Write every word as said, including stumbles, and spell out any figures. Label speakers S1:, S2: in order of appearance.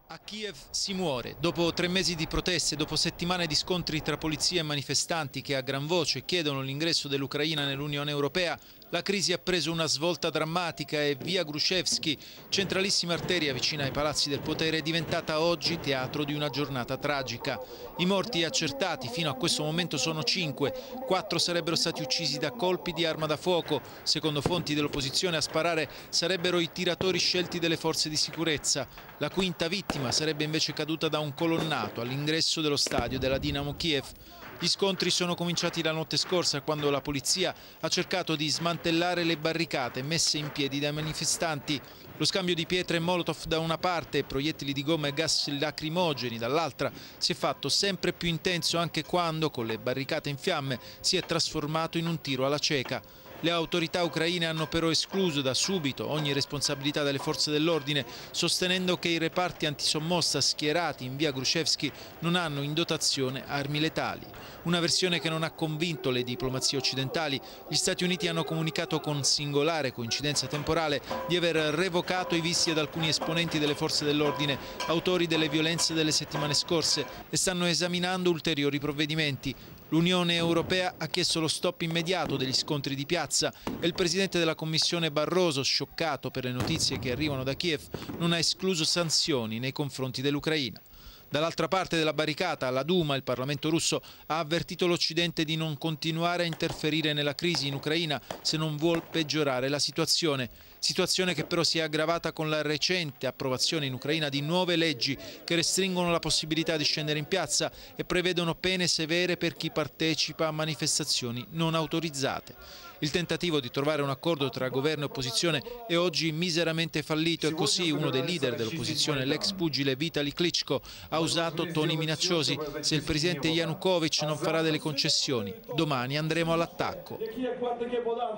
S1: A Kiev si muore. Dopo tre mesi di proteste, dopo settimane di scontri tra polizia e manifestanti che a gran voce chiedono l'ingresso dell'Ucraina nell'Unione Europea, la crisi ha preso una svolta drammatica e via Grushevsky, centralissima arteria vicina ai palazzi del potere, è diventata oggi teatro di una giornata tragica. I morti accertati fino a questo momento sono cinque, quattro sarebbero stati uccisi da colpi di arma da fuoco. Secondo fonti dell'opposizione, a sparare sarebbero i tiratori scelti dalle forze di sicurezza. La quinta vittima sarebbe invece caduta da un colonnato all'ingresso dello stadio della Dinamo Kiev. Gli scontri sono cominciati la notte scorsa, quando la polizia ha cercato di smantellare le barricate messe in piedi dai manifestanti. Lo scambio di pietre e molotov da una parte e proiettili di gomma e gas lacrimogeni dall'altra si è fatto sempre più intenso, anche quando, con le barricate in fiamme, si è trasformato in un tiro alla cieca. Le autorità ucraine hanno però escluso da subito ogni responsabilità delle forze dell'ordine, sostenendo che i reparti antisommossa schierati in via Grushevsky non hanno in dotazione armi letali. Una versione che non ha convinto le diplomazie occidentali. Gli Stati Uniti hanno comunicato con singolare coincidenza temporale di aver revocato i visti ad alcuni esponenti delle forze dell'ordine, autori delle violenze delle settimane scorse, e stanno esaminando ulteriori provvedimenti. L'Unione Europea ha chiesto lo stop immediato degli scontri di piazza e il presidente della Commissione Barroso, scioccato per le notizie che arrivano da Kiev, non ha escluso sanzioni nei confronti dell'Ucraina. Dall'altra parte della barricata, la Duma, il Parlamento russo, ha avvertito l'Occidente di non continuare a interferire nella crisi in Ucraina se non vuol peggiorare la situazione. Situazione che però si è aggravata con la recente approvazione in Ucraina di nuove leggi che restringono la possibilità di scendere in piazza e prevedono pene severe per chi partecipa a manifestazioni non autorizzate. Il tentativo di trovare un accordo tra governo e opposizione è oggi miseramente fallito e così uno dei leader dell'opposizione, l'ex pugile Vitali Klitschko, ha usato toni minacciosi. Se il presidente Yanukovych non farà delle concessioni, domani andremo all'attacco.